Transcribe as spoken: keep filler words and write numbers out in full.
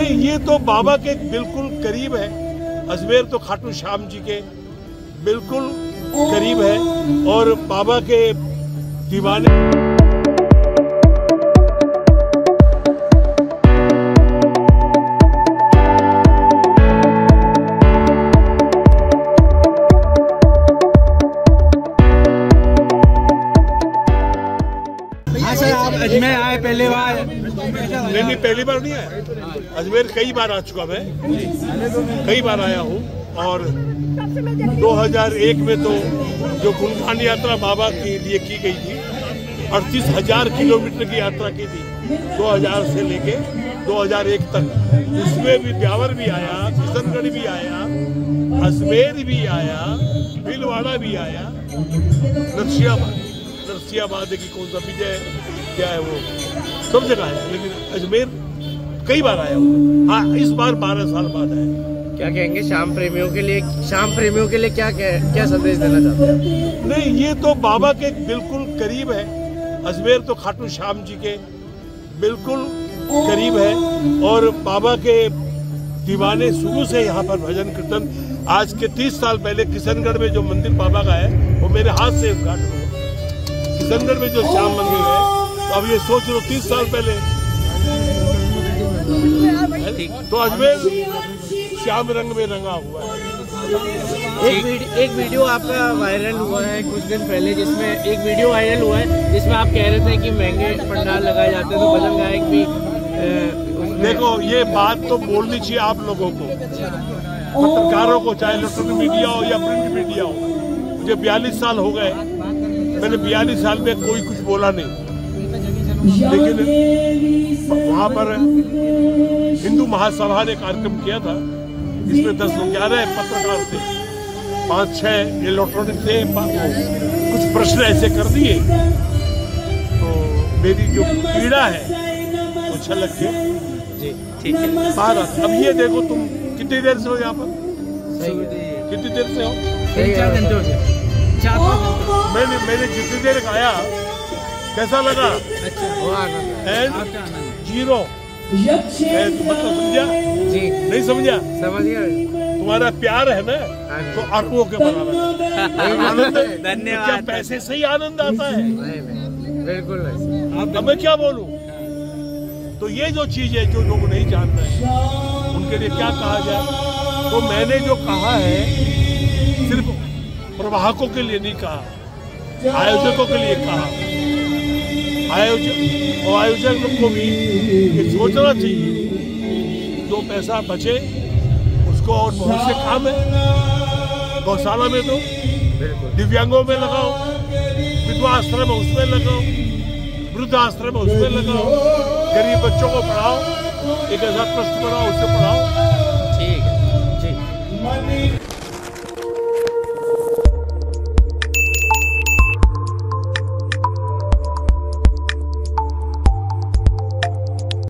नहीं, ये तो बाबा के बिल्कुल करीब है। अजमेर तो खाटू श्याम जी के बिल्कुल करीब है और बाबा के दीवाने। आप अजमेर आए पहले बार? नहीं नहीं, पहली बार नहीं आया। अजमेर कई बार आ चुका मैं, कई बार आया हूँ। और दो हज़ार एक में तो जो गुणगान यात्रा बाबा के लिए की गई थी, अड़तीस हजार किलोमीटर की यात्रा की थी दो हज़ार से लेके दो हज़ार एक तक। उसमें भी ब्यावर भी आया, किशनगढ़ भी आया, अजमेर भी आया, भीलवाड़ा भी आया, नरसियाबाद नरसियाबाद की कौन सा विजय क्या है वो, सब जगह है। लेकिन अजमेर कई बार आया हूँ। हाँ, इस बार बारह साल बाद आया। क्या कहेंगे शाम प्रेमियों के लिए? शाम प्रेमियों के लिए क्या क्या, क्या संदेश देना चाहते हैं? नहीं, ये तो बाबा के बिल्कुल करीब है। अजमेर तो खाटू श्याम जी के बिल्कुल करीब है और बाबा के दीवाने शुरू से यहाँ पर भजन कीर्तन। आज के तीस साल पहले किशनगढ़ में जो मंदिर बाबा का है वो मेरे हाथ से उद्घाटन हुआ। किशनगढ़ में जो श्याम मंदिर है, तो अब ये सोच लो तीस साल पहले तो अजमेर श्याम रंग में रंगा हुआ है। एक वीडियो एक वीडियो आपका वायरल हुआ है कुछ दिन पहले, जिसमें एक वीडियो वायरल हुआ है जिसमें आप कह रहे थे कि महंगे पंडाल लगाए जाते हैं तो भजन गायक भी। देखो, ये बात तो बोलनी चाहिए आप लोगों को, पत्रकारों को, चाहे इलेक्ट्रॉनिक मीडिया हो या प्रिंट मीडिया हो। मुझे बयालीस साल हो गए, मैंने बयालीस साल में कोई कुछ बोला नहीं। लेकिन वहाँ पर हिंदू महासभा ने कार्यक्रम किया था, इसमें दस लोग, ग्यारह पत्रकार थे, पांच छह इलेक्ट्रॉनिक थे। कुछ प्रश्न ऐसे कर दिए तो मेरी जो पीड़ा है वो छलक के जी ठीक है बाहर। अब ये देखो, तुम कितनी देर से हो यहाँ पर? कितनी देर से हो? चार घंटे हो गए। मैंने मैंने जितनी देर गाया कैसा लगा? एंड जीरो मतलब समझा? जी नहीं समझा? समझ गया। तुम्हारा प्यार है ना तो अरबों के बराबर आनंद। धन्यवाद। क्या पैसे से ही आनंद आता है? बिल्कुल। अब मैं क्या बोलूं? तो ये जो चीज है जो लोग नहीं जानते हैं उनके लिए क्या कहा जाए? तो मैंने जो कहा है सिर्फ प्रवाहकों के लिए नहीं कहा, आयोजकों के लिए कहा। आयोजक और आयोजक को भी ये सोचना चाहिए जो पैसा बचे उसको और बहुत से काम है। गौशाला में दो, दिव्यांगों में लगाओ, विधवा आश्रम है उसमें लगाओ, वृद्ध आश्रम है उसमें लगाओ, गरीब बच्चों को पढ़ाओ, एक ऐसा ट्रस्ट बनाओ उससे पढ़ाओ। ठीक है जी।